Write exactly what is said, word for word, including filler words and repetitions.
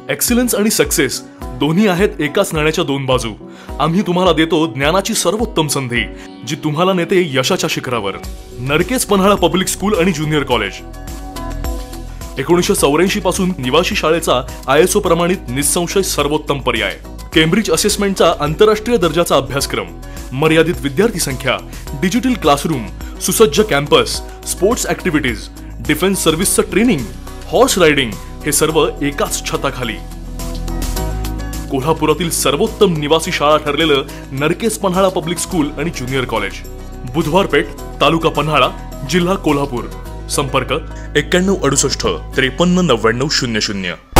Excellence आणि success दोन्ही आहेत एकाच नाण्याच्या दोन बाजू। आम्ही तुम्हाला देतो ज्ञानाची सर्वोत्तम संधी जी तुम्हाला नेते यशाच्या शिखरावर। नरकेस पन्हाळा पब्लिक स्कूल आणि ज्युनियर कॉलेज एकोणीसशे चौऱ्याऐंशी पासून निवासी शाळेचा आय एस ओ प्रमाणित निसंशय सर्वोत्तम पर्याय। केम्ब्रिज असेसमेंटचा आंतरराष्ट्रीय दर्जाचा अभ्यासक्रम, मर्यादित विद्यार्थी संख्या, डिजिटल क्लासरूम, सुसज्ज कॅम्पस, स्पोर्ट्स ऍक्टिव्हिटीज, डिफेन्स सर्व्हिसचं ट्रेनिंग, हॉर्स रायडिंग हे सर्व एकाच छताखाली। कोल्हापुरातील सर्वोत्तम निवासी शाळा ठरलेलं नरकेस पन्हाळा पब्लिक स्कूल आणि ज्युनियर कॉलेज। बुधवार पेठ, तालुका पन्हाळा, जिल्हा कोल्हापूर। संपर्क एक्क्याण्णव अडुसष्ट त्रेपन्न नव्याण्णव शून्य शून्य।